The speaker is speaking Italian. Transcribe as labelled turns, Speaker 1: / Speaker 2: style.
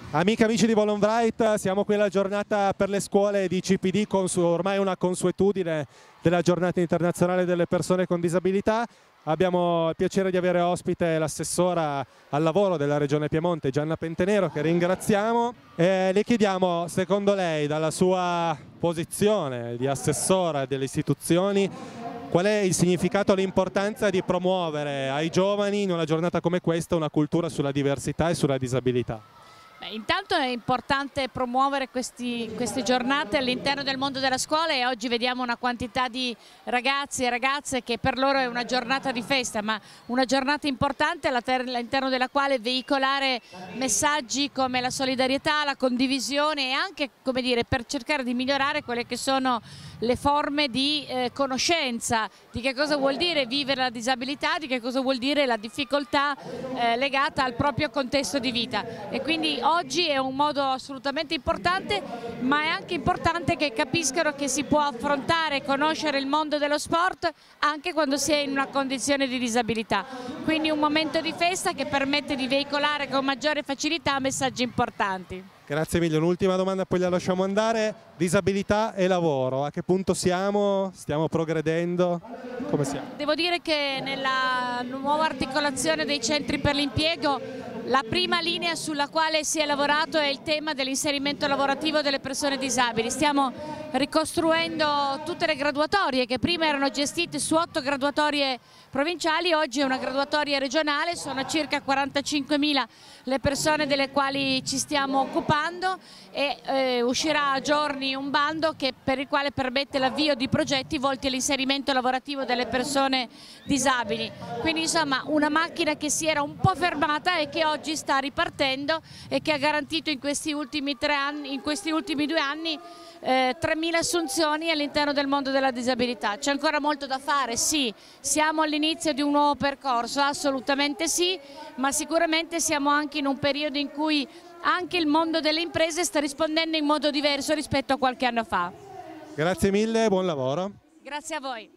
Speaker 1: Amiche e amici di Volonbright, siamo qui alla giornata per le scuole di CPD, ormai una consuetudine della giornata internazionale delle persone con disabilità. Abbiamo il piacere di avere ospite l'assessora al lavoro della Regione Piemonte, Gianna Pentenero, che ringraziamo. Le chiediamo, secondo lei, dalla sua posizione di assessora delle istituzioni, qual è il significato e l'importanza di promuovere ai giovani in una giornata come questa una cultura sulla diversità e sulla disabilità?
Speaker 2: Intanto è importante promuovere queste giornate all'interno del mondo della scuola e oggi vediamo una quantità di ragazzi e ragazze che per loro è una giornata di festa, ma una giornata importante all'interno della quale veicolare messaggi come la solidarietà, la condivisione e anche, come dire, per cercare di migliorare quelle che sono le forme di conoscenza di che cosa vuol dire vivere la disabilità, di che cosa vuol dire la difficoltà legata al proprio contesto di vita. E quindi oggi è un modo assolutamente importante, ma è anche importante che capiscano che si può affrontare e conoscere il mondo dello sport anche quando si è in una condizione di disabilità. Quindi un momento di festa che permette di veicolare con maggiore facilità messaggi importanti.
Speaker 1: Grazie mille, un'ultima domanda poi la lasciamo andare. Disabilità e lavoro, a che punto siamo? Stiamo progredendo? Come siamo?
Speaker 2: Devo dire che nella nuova articolazione dei centri per l'impiego la prima linea sulla quale si è lavorato è il tema dell'inserimento lavorativo delle persone disabili. Stiamo ricostruendo tutte le graduatorie che prima erano gestite su 8 graduatorie provinciali, oggi è una graduatoria regionale, sono circa 45.000 le persone delle quali ci stiamo occupando e uscirà a giorni un bando per il quale permette l'avvio di progetti volti all'inserimento lavorativo delle persone disabili. Quindi insomma una macchina che si era un po' fermata e che oggi sta ripartendo e che ha garantito in questi ultimi 2 anni 3.000 assunzioni all'interno del mondo della disabilità. C'è ancora molto da fare, sì, siamo all'inizio di un nuovo percorso, assolutamente sì, ma sicuramente siamo anche in un periodo in cui anche il mondo delle imprese sta rispondendo in modo diverso rispetto a qualche anno fa.
Speaker 1: Grazie mille, buon lavoro.
Speaker 2: Grazie a voi.